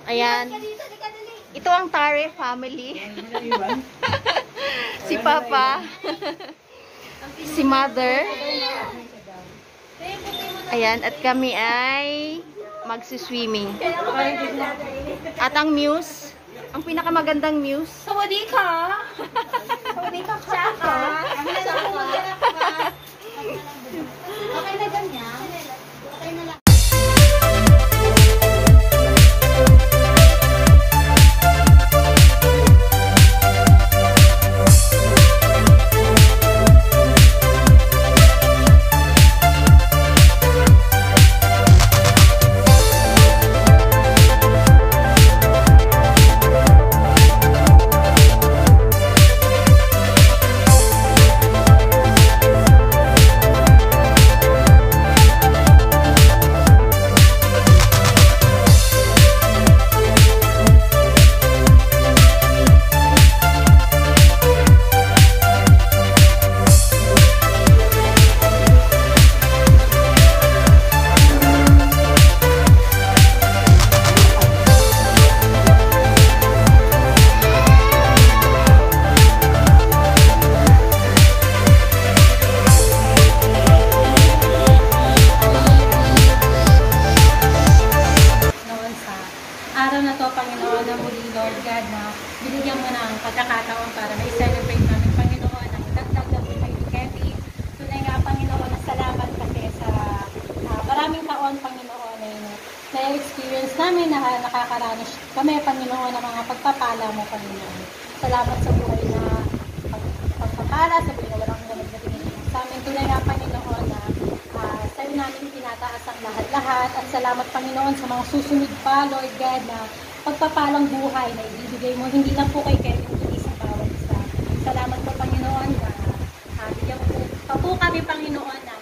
Ayan. Ito ang TARE family. Si Papa. Si Mother. Ayan. At kami ay magsiswimming. At ang Muse. Ang pinakamagandang Muse. Sawadi ka! Sawadi ka ka! Okay na ganyan. Okay na lang. Araw na to, Panginoon, na muli, Lord God, na binigyan mo ng pagkakataon para ma-celebrate namin, Panginoon, ang dagdag na buhay ni Kevin. Tunay nga, Panginoon, salamat kasi sa maraming taon, Panginoon, na-experience namin na nakakaranas kami, Panginoon, ng mga pagpapala mo, Panginoon. Salamat sa buhay na pagpapala, sa buhay na walang naman na tingin sa amin. Tunay nga, Panginoon, na sa'yo namin tinataas ang lahat-lahat at salamat, Panginoon, sa mga susunod pa, Lord God, na pagpapalang buhay na ibibigay mo, hindi lang po kay Kevin, hindi sa bawat isa. Salamat po, Panginoon, na bigyan pa po kami, Panginoon, ng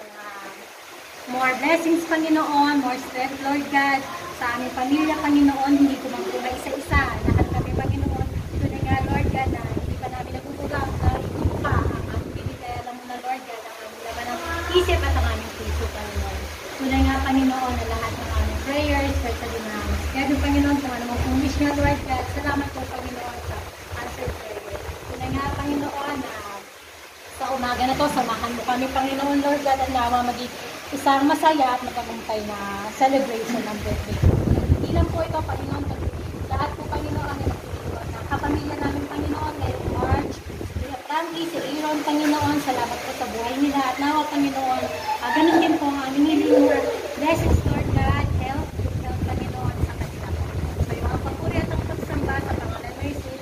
more blessings, Panginoon, more strength, Lord God, sa aming pamilya, Panginoon, hindi ko magbuhay isa-isa. Lahat kami, Panginoon, ito na nga, Lord God, na hindi pa namin nagugulang na ikuha ang aming binigay. Alam mo na, Lord God, ang aming laman ng isip at ang aming puso, Panginoon. Tunay nga, Panginoon, na lahat ng aming prayers, especially na schedule, Panginoon, kung ano mong wish nga, Lord God. Salamat po, Panginoon, sa answered prayer. Tunay nga, Panginoon, na sa umaga na to, samahan mo kami, Panginoon, Lord God, at nawa maging isang masaya at matagumpay na celebration ng birthday. Hindi lang po ito, Panginoon, lahat po, Panginoon, ay nagtulungan na kapamilya namin, Panginoon, ngayong March, Frankie, si Aaron, Panginoon, salamat po sa buhay nila. At nawa, Panginoon, ganun din po ang aming hiling blessings, Lord God, health, Panginoon, sa kanila. So, yung mga papuri at ang pagsamba sa pangalan mo, Jesus.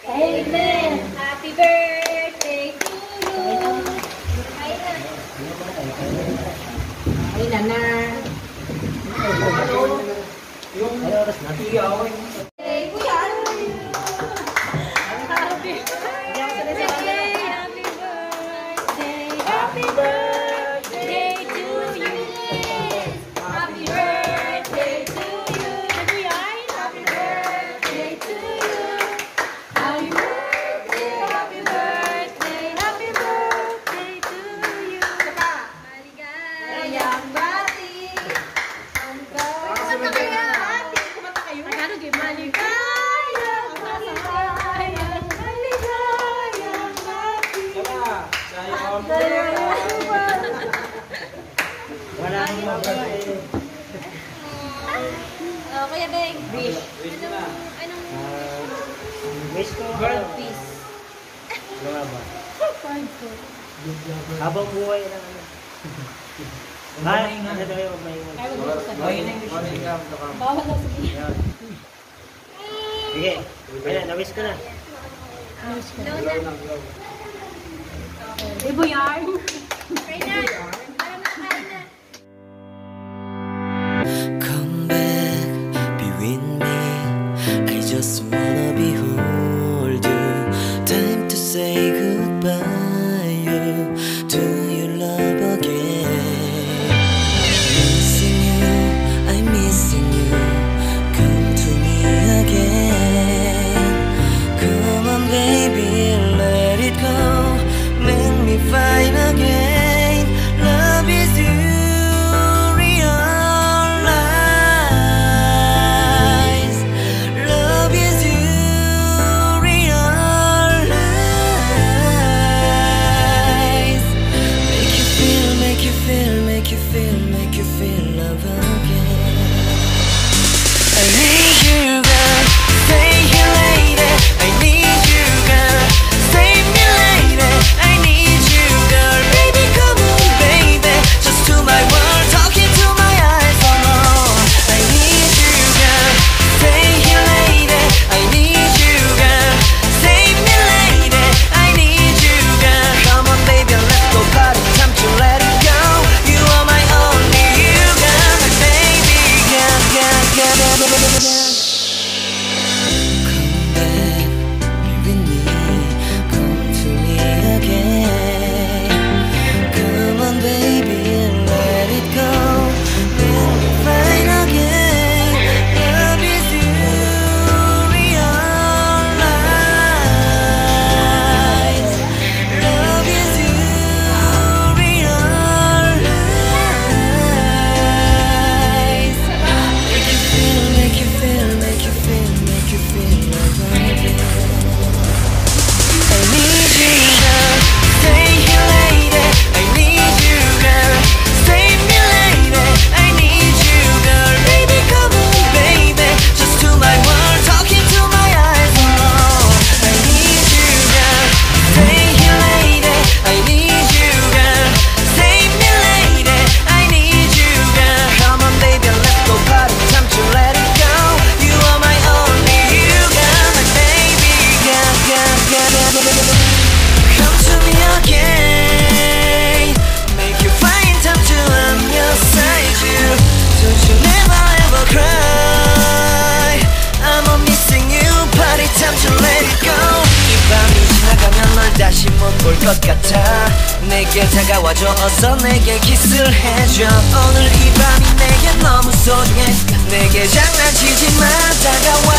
Amen! Happy birthday to you! Ay na na! Yung oras na. Hey, kuya! Happy birthday to you. Happy birthday to you. Happy birthday to you. Happy birthday, happy birthday, happy birthday to you. Maligayang bati. Kumanta kayo. Kumanta kayo. Ano kayo? Maligayang bati. Maligayang bati. Wala nang mabay. Kuya Beng. Wish. Anong Wish ko. world peace? Wala ba? Fine po. Habang buhay lang ano. Ay, ano daw yung may Bawal na sige. Sige. Ayan, na-wish ko na. Ibo yarn. Kain na. Para makain na. Come back, be with me. I just wanna behold you. Time to say goodbye to your love again. Missing you, I'm missing you. Come to me again. Come on, baby, let it go. Make me fine again. Love is you. Realize 다시 못 볼 것 같아. 내게 다가와줘 어서 내게 키스를 해줘. 오늘 이 밤이 내게 너무 소중해. 내게 장난치지 마 다가와